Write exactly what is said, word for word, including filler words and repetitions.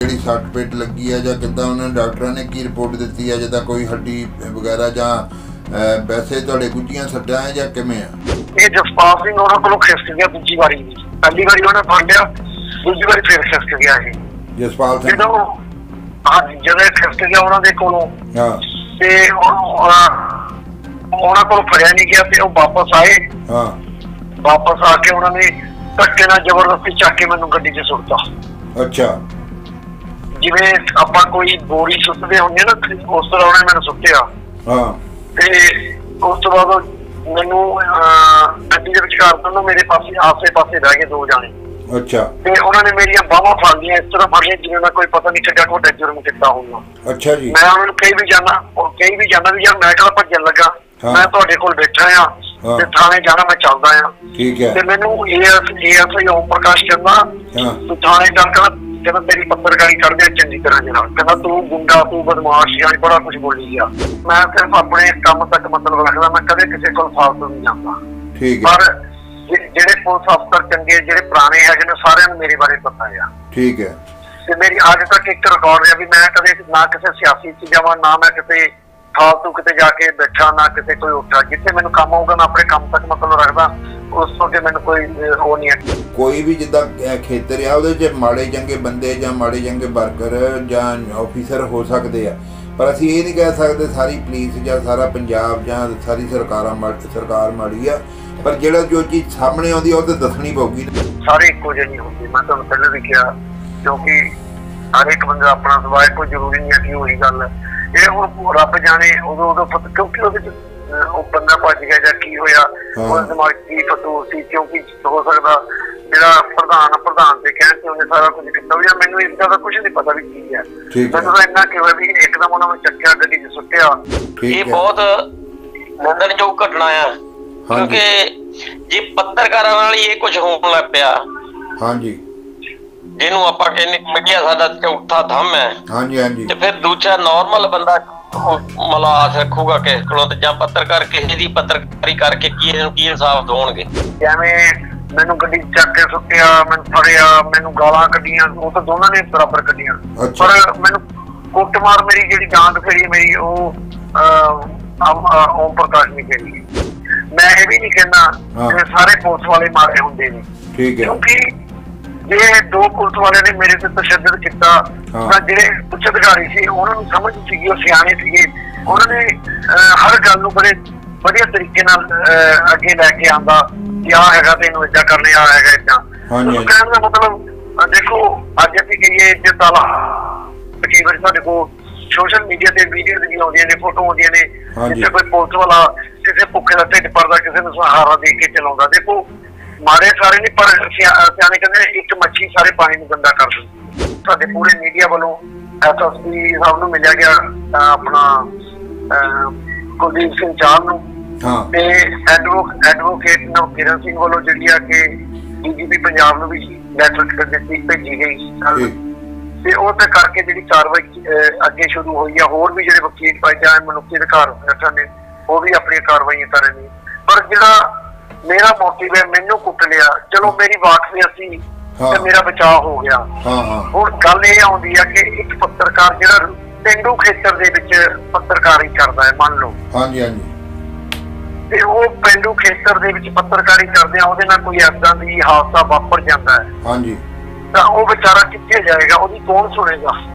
ਜਿਹੜੀ ਸੱਟ ਪੇਟ ਲੱਗੀ ਹੈ ਜਾਂ ਕਿੱਦਾਂ ਉਹਨਾਂ ਡਾਕਟਰਾਂ ਨੇ ਕੀ ਰਿਪੋਰਟ ਦਿੱਤੀ ਹੈ, ਜਿੱਦਾਂ ਕੋਈ ਹੱਡੀ ਵਗੈਰਾ ਜਾਂ ਵੈਸੇ ਤੁਹਾਡੇ ਗੁੱਝੀਆਂ ਸੱਟਾਂ ਹੈ ਜਾਂ ਕਿਵੇਂ ਆ? ਇਹ ਜਸਪਾਲ ਸਿੰਘ ਉਹਨਾਂ ਕੋਲੋਂ ਖਿਸਕ ਗਿਆ ਦੂਜੀ ਵਾਰੀ ਵੀ। ਪਹਿਲੀ ਵਾਰੀ ਉਹਨੇ ਫੜ ਲਿਆ, ਦੂਜੀ ਵਾਰੀ ਫਿਰ ਖਿਸਕ ਗਿਆ ਇਹ ਜਸਪਾਲ ਸਿੰਘ। ਜਦੋਂ ਹਾਂਜੀ ਜਦੋਂ ਖਿਸਕ ਗਿਆ ਉਹਨਾਂ ਦੇ ਕੋਲੋਂ ਹਾਂ ਤੇ ਉਹਨਾਂ ਕੋਲ ਫੜਿਆ ਨਹੀਂ ਗਿਆ ਤੇ ਉਹ ਵਾਪਸ ਆਏ। ਹਾਂ ਵਾਪਸ ਆ ਕੇ ਉਹਨਾਂ ਨੇ ਧੱਕੇ ਨਾਲ ਜ਼ਬਰਦਸਤੀ ਚੱਕ ਕੇ ਮੈਨੂੰ ਗੱਡੀ 'ਚ ਸੁੱਟਤਾ। ਅੱਛਾ, ਜਿਵੇਂ ਆਪਾਂ ਕੋਈ ਬੋਰੀ ਸੁੱਟਦੇ ਹੁੰਦੇ ਨਾ ਉਸ ਤਰ੍ਹਾਂ ਉਹਨੇ ਮੈਨੂੰ ਸੁੱਟਿਆ। ਹਾਂ ਤੇ ਉਸ ਤੋਂ ਬਾਅਦ ਮੈਨੂੰ ਗੱਡੀ ਦੇ ਵਿਚਕਾਰ ਤੋਂ ਮੇਰੇ ਪਾਸੇ ਆਸੇ ਪਾਸੇ ਰਹਿ ਗਏ ਦੋ ਜਾਣੇ। ਅੱਛਾ, ਤੇ ਉਹਨਾਂ ਨੇ ਮੇਰੀਆਂ ਬਾਹਾਂ ਫੜ ਲਈਆਂ, ਇਸ ਤਰ੍ਹਾਂ ਫੜ ਲਈਆਂ ਜਿਵੇਂ ਮੈਂ ਕੋਈ ਪਤਾ ਨਹੀਂ ਕਿੱਡਾ ਵੱਡਾ ਜੁਰਮ ਕੀਤਾ ਹੋਊਗਾ। ਅੱਛਾ ਜੀ। ਮੈਂ ਉਹਨਾਂ ਨੂੰ ਕਹੀ ਵੀ ਜਾਣਾ ਕਹੀ ਵੀ ਜਾਣਾ ਵੀ ਯਾਰ ਮੈਂ ਕਿਹੜਾ ਭੱਜਣ ਲੱਗਾ, ਮੈਂ ਤੁਹਾਡੇ ਕੋਲ ਬੈਠਾ ਆ ਤੇ ਥਾਣੇ ਜਾਣਾ ਮੈਂ ਚੱਲਦਾ ਆ। ਠੀਕ ਹੈ। ਤੇ ਮੈਨੂੰ ਇਹ ਇਹ ਓਮ ਪ੍ਰਕਾਸ਼ ਕਹਿੰਦਾ ਤੂੰ ਥਾਣੇ ਜਾ ਕੇ ਕਹਿੰਦਾ ਤੇਰੀ ਪੱਤਰਕਾਰੀ ਕਰਦੇ ਚੰਗੀ ਤਰ੍ਹਾਂ ਜਨਾਬ, ਕਹਿੰਦਾ ਤੂੰ ਗੁੰਡਾ ਤੂੰ ਬਦਮਾਸ਼ ਜਾਂ ਬੜਾ ਕੁਛ ਬੋਲੀ ਗਿਆ। ਮੈਂ ਸਿਰਫ ਆਪਣੇ ਕੰਮ ਤੱਕ ਮਤਲਬ ਰੱਖਦਾ, ਮੈਂ ਕਦੇ ਕਿਸੇ ਕੋਲ ਫਾਲਤੂ ਨਹੀਂ ਜਾਂਦਾ। ਠੀਕ ਹੈ। ਪਰ ਜਿਹੜੇ ਪੁਲਿਸ ਅਫਸਰ ਚੰਗੇ ਜਿਹੜੇ ਪੁਰਾਣੇ ਹੈਗੇ ਨੇ ਸਾਰਿਆਂ ਨੂੰ ਮੇਰੇ ਬਾਰੇ ਪਤਾ ਆ। ਠੀਕ ਹੈ। ਤੇ ਮੇਰੀ ਅੱਜ ਤੱਕ ਇੱਕ ਰਿਕਾਰਡ ਹੈ ਵੀ ਮੈਂ ਕਦੇ ਨਾ ਕਿਸੇ ਸਿਆਸੀ ਚ ਜਾਵਾਂ, ਨਾ ਮੈਂ ਕਿਤੇ ਫਾਲਤੂ ਕਿਤੇ ਜਾ ਕੇ ਬੈਠਾ, ਨਾ ਕਿਤੇ ਕੋਈ ਉੱਠਾ। ਜਿੱਥੇ ਮੈਨੂੰ ਕੰਮ ਆਊਗਾ ਮੈਂ ਆਪਣੇ ਕੰਮ ਤੱਕ ਮਤਲਬ ਰੱਖਦਾ, ਉਸ ਤੋਂ ਅੱਗੇ ਮੈਨੂੰ ਕੋਈ ਉਹ ਨਹੀਂ ਹੈ। ਕੋਈ ਵੀ ਜਿੱਦਾਂ ਖੇਤਰ ਆ ਉਹਦੇ 'ਚ ਮਾੜੇ ਚੰਗੇ ਬੰਦੇ ਜਾਂ ਮਾੜੇ ਚੰਗੇ ਵਰਕਰ ਜਾਂ ਆਫਿਸਰ ਹੋ ਸਕਦੇ ਆ, ਪਰ ਅਸੀਂ ਇਹ ਨਹੀਂ ਕਹਿ ਸਕਦੇ ਸਾਰੀ ਪੁਲਿਸ ਜਾਂ ਸਾਰਾ ਪੰਜਾਬ ਜਾਂ ਸਾਰੀ ਸਰਕਾਰਾਂ ਮਾੜੀ ਸਰਕਾਰ ਮਾੜੀ ਆ। ਪਰ ਜਿਹੜਾ ਜੋ ਚੀਜ਼ ਸਾਹਮਣੇ ਆਉਂਦੀ ਆ ਉਹ ਤਾਂ ਦੱਸਣੀ ਪਊਗੀ। ਸਾਰੇ ਇੱਕੋ ਜਿਹੇ ਨਹੀਂ ਹੁੰਦੇ, ਮੈਂ ਤੁਹਾਨੂੰ ਪਹਿਲਾਂ ਵੀ ਕਿਹਾ, ਕਿਉਂਕਿ ਹਰ ਇੱਕ ਬੰਦਾ ਆਪਣਾ ਸੁਭਾਅ, ਕੋਈ ਜ਼ਰੂਰੀ ਨਹੀਂ ਹੈ ਕਿ ਉਹੀ ਗੱਲ ਹੈ। ਇਹ ਹੁਣ ਰੱਬ ਜਾਣੇ ਉਦੋਂ ਉਦੋਂ ਪਤਾ, ਕਿਉਂਕਿ ਉਹਦੇ 'ਚ ਉਹ ਬੰਦਾ ਭੱਜ ਗਿਆ ਜਾਂ ਕੀ ਹੋਇਆ, ਉਹਦੇ ਦਿਮਾਗ 'ਚ ਕੀ ਫਤੂਰ ਸੀ। ਕਿਉਂਕਿ ਹੋ ਸਕਦਾ ਜਿਹੜਾ ਪ੍ਰਧਾਨ ਪ੍ਰਧਾਨ ਦੇ ਕਹਿਣ ਤੇ ਉਹਨੇ ਸਾਰਾ ਕੁਝ ਕੀਤਾ ਹੋਇਆ, ਮੈਨੂੰ ਇਸ ਗੱਲ ਦਾ ਕੁਛ ਨਹੀਂ ਪਤਾ ਵੀ ਕੀ ਹੈ। ਮੈਨੂੰ ਤਾਂ ਇੰਨਾ ਕਿ ਹੋਇਆ ਵੀ ਇੱਕਦਮ ਉਹਨਾਂ ਨੂੰ ਚੱਕਿਆ, ਗੱਡੀ 'ਚ ਸੁੱਟਿਆ। ਇਹ ਬਹੁਤ ਨਿੰਦਣਯੋਗ ਘਟਨਾ ਆ, ਕਿਉਂਕਿ ਜੇ ਪੱਤਰਕਾਰਾਂ ਨਾਲ ਹੀ ਇਹ ਕੁਝ ਹੋਣ ਲੱਗ ਪਿਆ, ਹਾਂਜੀ, ਜਿਹਨੂੰ ਆਪਾਂ ਕਹਿੰਦੇ ਮੀਡੀਆ ਸਾਡਾ ਚੌਥਾ ਥੰਮ ਹੈ, ਹਾਂਜੀ ਹਾਂਜੀ, ਤੇ ਫਿਰ ਦੂਜਾ ਨੋਰਮਲ ਬੰਦਾ ਮਤਲਬ ਆਸ ਰੱਖੂਗਾ ਕਿਸੇ ਕੋਲੋਂ, ਤੇ ਜਾਂ ਪੱਤਰਕਾਰ ਕਿਸੇ ਦੀ ਪੱਤਰਕਾਰੀ ਕਰਕੇ ਕੀ ਇਹਨੂੰ ਕੀ ਇਨਸਾਫ ਦਵਾਉਣਗੇ। ਜਿਵੇਂ ਮੈਨੂੰ ਗੱਡੀ ਚੱਕ ਕੇ ਸੁੱਟਿਆ, ਮੈਨੂੰ ਫੜਿਆ, ਮੈਨੂੰ ਗਾਲਾਂ ਕੱਢੀਆਂ, ਉਹ ਤਾਂ ਦੋਨਾਂ ਨੇ ਬਰਾਬਰ ਕੱਢੀਆਂ। ਪਰ ਮੈਨੂੰ ਕੁੱਟਮਾਰ ਮੇਰੀ ਜਿਹੜੀ ਡਾਂਗ ਫੇਰੀ ਮੇਰੀ ਉਹ ਓਮ ਪ੍ਰਕਾਸ਼ ਨੇ ਕਰੀ। ਮੈਂ ਇਹ ਵੀ ਨਹੀਂ ਕਹਿੰਦਾ ਕਿ ਸਾਰੇ ਪੁਲਿਸ ਵਾਲੇ ਮਾਰੇ ਹੁੰਦੇ ਨੇ, ਕਿਉਂਕਿ ਜੇ ਦੋ ਪੁਲਿਸ ਵਾਲਿਆਂ ਨੇ ਮੇਰੇ ਤੇ ਤਸ਼ੱਦਦ ਕੀਤਾ ਤਾਂ ਜਿਹੜੇ ਉੱਚ ਅਧਿਕਾਰੀ ਸੀ ਉਹਨਾਂ ਨੂੰ ਸਮਝ ਸੀਗੀ, ਉਹ ਸਿਆਣੇ ਸੀਗੇ, ਉਹਨਾਂ ਨੇ ਹਰ ਗੱਲ ਨੂੰ ਬੜੇ ਵਧੀਆ ਤਰੀਕੇ ਨਾਲ ਅੱਗੇ ਲੈ ਕੇ ਆਂਦਾ ਕਿ ਆਹ ਹੈਗਾ ਤੇ ਇਹਨੂੰ ਏਦਾਂ ਕਰਨੇ, ਆਹ ਹੈਗਾ ਏਦਾਂ। ਕਹਿਣ ਦਾ ਮਤਲਬ ਦੇਖੋ, ਅੱਜ ਅਸੀਂ ਕਹੀਏ ਜੇ ਤਾਲਾ ਕਈ ਵਾਰੀ ਸਾਡੇ ਕੋਲ ਸੋਸ਼ਲ ਮੀਡੀਆ ਤੇ ਵੀਡੀਓ ਵੀ ਆਉਂਦੀਆਂ ਨੇ, ਫੋਟੋ ਆਉਂਦੀਆਂ ਨੇ, ਜਿੱਥੇ ਕੋਈ ਪੁਲਿਸ ਵਾਲਾ ਕਿਸੇ ਭੁੱਖੇ ਦਾ ਢਿੱਡ ਭਰਦਾ, ਕਿਸੇ ਨੂੰ ਸਹਾਰਾ ਦੇ ਕੇ ਚਲਾਉਂਦਾ। ਦੇਖੋ ਮਾੜੇ ਸਾਰੇ ਨਹੀਂ, ਪਰ ਸਿਆਣੇ ਕਹਿੰਦੇ ਇੱਕ ਮੱਛੀ ਸਾਰੇ ਪਾਣੀ ਨੂੰ ਗੰਦਾ ਕਰ ਦਿੰਦੀ। ਸਾਡੇ ਪੂਰੇ ਮੀਡੀਆ ਵੱਲੋਂ ਐਸ ਐਸ ਪੀ ਸਾਹਿਬ ਨੂੰ ਮਿਲਿਆ ਗਿਆ, ਆਪਣਾ ਕੁਲਦੀਪ ਸਿੰਘ ਚਾਹਲ ਨੂੰ, ਤੇ ਐਡਵੋਕੇਟ ਨਵਕਿਰਨ ਸਿੰਘ ਵੱਲੋਂ ਜਿਹੜੀ ਆ ਕਿ ਡੀ ਜੀ ਪੀ ਪੰਜਾਬ ਨੂੰ ਵੀ ਲੈਟਰ ਦਿੱਤੀ ਭੇਜੀ ਗਈ, ਤੇ ਉਹ ਤੇ ਕਰਕੇ ਜਿਹੜੀ ਕਾਰਵਾਈ ਅੱਗੇ ਸ਼ੁਰੂ ਹੋਈ ਆ। ਹੋਰ ਵੀ ਜਿਹੜੇ ਵਕੀਲ ਭਾਈਚਾਰੇ, ਮਨੁੱਖੀ ਅਧਿਕਾਰ ਸੰਗਠਨ ਨੇ, ਉਹ ਵੀ ਆਪਣੀਆਂ ਕਾਰਵਾਈਆਂ ਕਰ ਰਹੇ ਨੇ। ਪਰ ਜਿਹੜਾ ਮੇਰਾ ਮੋਟਿਵ ਹੈ, ਮੈਨੂੰ ਕੁੱਟ ਲਿਆ, ਚਲੋ ਮੇਰੀ ਵਾਕਫੀ ਸੀ ਤੇ ਮੇਰਾ ਬਚਾਅ ਹੋ ਗਿਆ। ਹੁਣ ਗੱਲ ਇਹ ਆਉਂਦੀ ਆ ਕਿ ਇੱਕ ਪੱਤਰਕਾਰ ਜਿਹੜਾ ਪੇਂਡੂ ਖੇਤਰ ਦੇ ਵਿੱਚ ਪੱਤਰਕਾਰੀ ਕਰਦਾ ਹੈ, ਮੰਨ ਲਓ, ਹਾਂਜੀ ਹਾਂਜੀ, ਤੇ ਉਹ ਪੇਂਡੂ ਖੇਤਰ ਦੇ ਵਿੱਚ ਪੱਤਰਕਾਰੀ ਕਰਦੇ ਆ, ਉਹਦੇ ਨਾਲ ਕੋਈ ਏਦਾਂ ਦੀ ਹਾਦਸਾ ਵਾਪਰ ਜਾਂਦਾ ਹੈ, ਹਾਂਜੀ, ਤਾਂ ਉਹ ਵਿਚਾਰਾ ਕਿੱਥੇ ਜਾਏਗਾ, ਉਹਦੀ ਕੌਣ ਸੁਣੇਗਾ?